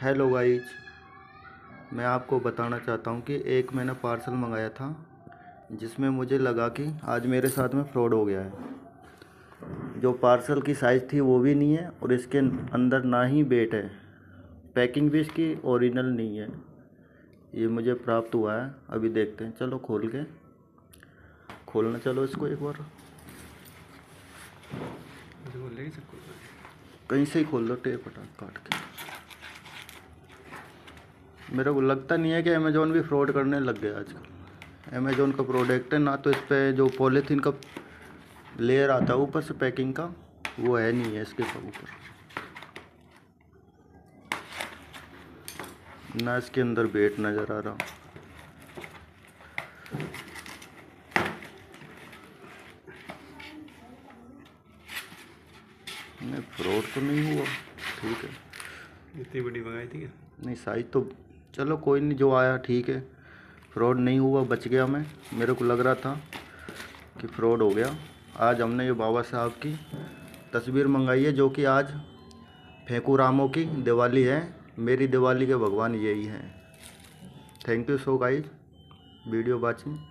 Hello guys, मैं आपको बताना चाहता हूँ कि एक मैंने पार्सल मंगाया था जिसमें मुझे लगा कि आज मेरे साथ में फ्रॉड हो गया है। जो पार्सल की साइज़ थी वो भी नहीं है और इसके अंदर ना ही वेट है। पैकिंग भी इसकी ओरिजिनल नहीं है। ये मुझे प्राप्त हुआ है, अभी देखते हैं। चलो खोलना चलो इसको एक बार। कहीं से ही खोल लो, टेप हटा काट के। मेरे को लगता नहीं है कि अमेज़ॉन भी फ्रॉड करने लग गया आजकल। अमेज़ॉन का प्रोडक्ट है ना, तो इस पर जो पॉलीथीन का लेयर आता है ऊपर से पैकिंग का, वो है नहीं है इसके ऊपर। ना इसके अंदर वेट नज़र आ रहा। नहीं, फ्रॉड तो नहीं हुआ, ठीक है। इतनी बड़ी मंगाई थी क्या? नहीं, साइज तो चलो कोई नहीं, जो आया ठीक है। फ्रॉड नहीं हुआ, बच गया मैं। मेरे को लग रहा था कि फ्रॉड हो गया। आज हमने ये बाबा साहब की तस्वीर मंगाई है, जो कि आज फेंकू रामों की दिवाली है। मेरी दिवाली के भगवान यही हैं। Thank you so guys video watching.